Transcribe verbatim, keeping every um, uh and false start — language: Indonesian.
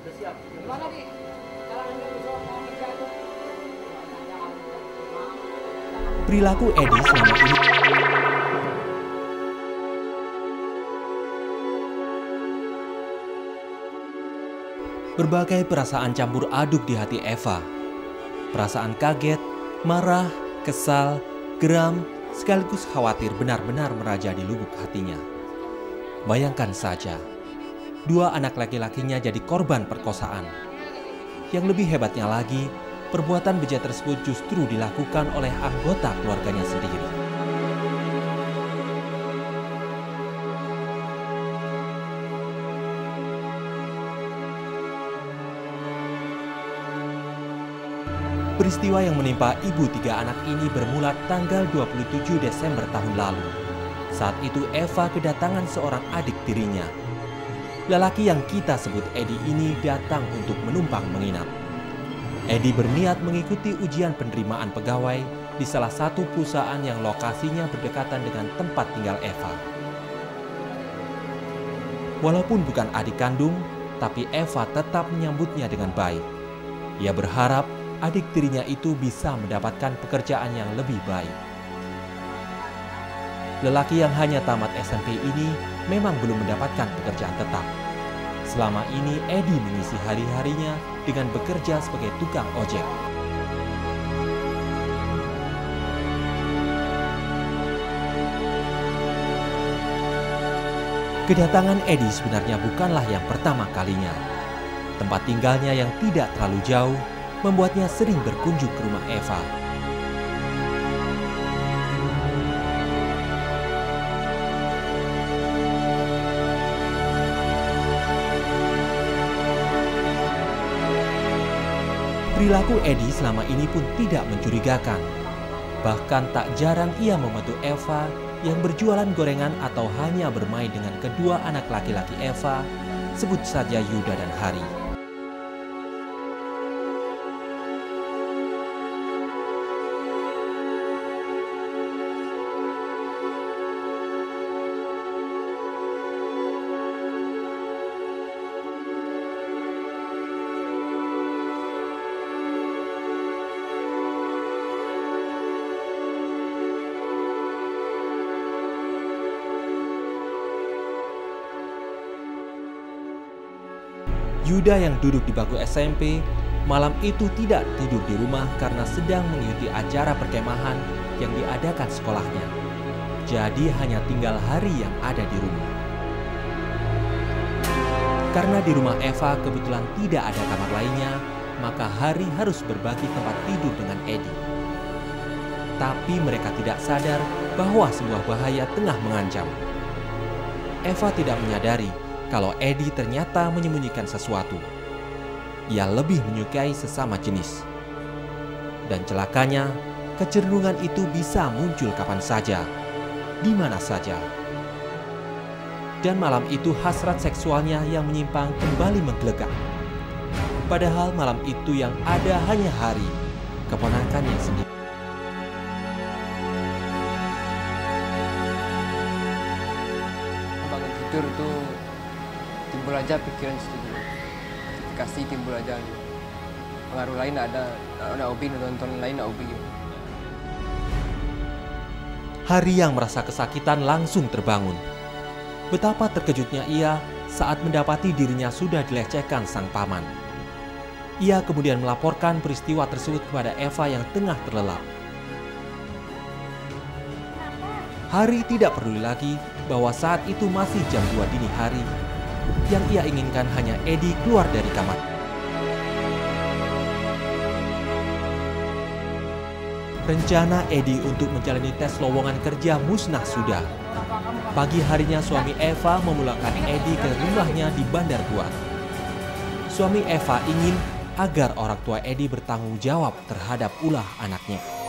Perilaku Edi selama ini berbagai perasaan campur aduk di hati Eva. Perasaan kaget, marah, kesal, geram, sekaligus khawatir benar-benar meraja di lubuk hatinya. Bayangkan saja, dua anak laki-lakinya jadi korban perkosaan. Yang lebih hebatnya lagi, perbuatan bejat tersebut justru dilakukan oleh anggota keluarganya sendiri. Peristiwa yang menimpa ibu tiga anak ini bermula tanggal dua puluh tujuh Desember tahun lalu. Saat itu Eva kedatangan seorang adik tirinya. Lelaki yang kita sebut Edi ini datang untuk menumpang menginap. Edi berniat mengikuti ujian penerimaan pegawai di salah satu perusahaan yang lokasinya berdekatan dengan tempat tinggal Eva. Walaupun bukan adik kandung, tapi Eva tetap menyambutnya dengan baik. Ia berharap adik tirinya itu bisa mendapatkan pekerjaan yang lebih baik. Lelaki yang hanya tamat S M P ini memang belum mendapatkan pekerjaan tetap. Selama ini Edi mengisi hari-harinya dengan bekerja sebagai tukang ojek. Kedatangan Edi sebenarnya bukanlah yang pertama kalinya. Tempat tinggalnya yang tidak terlalu jauh membuatnya sering berkunjung ke rumah Eva. Perilaku Edi selama ini pun tidak mencurigakan. Bahkan tak jarang ia membantu Eva yang berjualan gorengan atau hanya bermain dengan kedua anak laki-laki Eva, sebut saja Yuda dan Hari. Yuda yang duduk di bangku S M P malam itu tidak tidur di rumah karena sedang mengikuti acara perkemahan yang diadakan sekolahnya. Jadi hanya tinggal Hari yang ada di rumah. Karena di rumah Eva kebetulan tidak ada kamar lainnya, maka Hari harus berbagi tempat tidur dengan Edi. Tapi mereka tidak sadar bahwa sebuah bahaya tengah mengancam. Eva tidak menyadari kalau Edi ternyata menyembunyikan sesuatu. Ia lebih menyukai sesama jenis. Dan celakanya, kecenderungan itu bisa muncul kapan saja, di mana saja. Dan malam itu hasrat seksualnya yang menyimpang kembali menggelegar. Padahal malam itu yang ada hanya Hari, keponakannya sendiri. Bangun tidur itu timbul aja pikiran situ, kasih timbul aja. Pengaruh lain ada, ada hobi nonton lain, ada hobi. Hari yang merasa kesakitan langsung terbangun. Betapa terkejutnya ia saat mendapati dirinya sudah dilecehkan sang paman. Ia kemudian melaporkan peristiwa tersebut kepada Eva yang tengah terlelap. Hari tidak peduli lagi bahwa saat itu masih jam dua dini hari. Yang ia inginkan hanya Edi keluar dari kamar. Rencana Edi untuk menjalani tes lowongan kerja musnah sudah. Pagi harinya suami Eva memulangkan Edi ke rumahnya di Bandar Buah. Suami Eva ingin agar orang tua Edi bertanggung jawab terhadap ulah anaknya.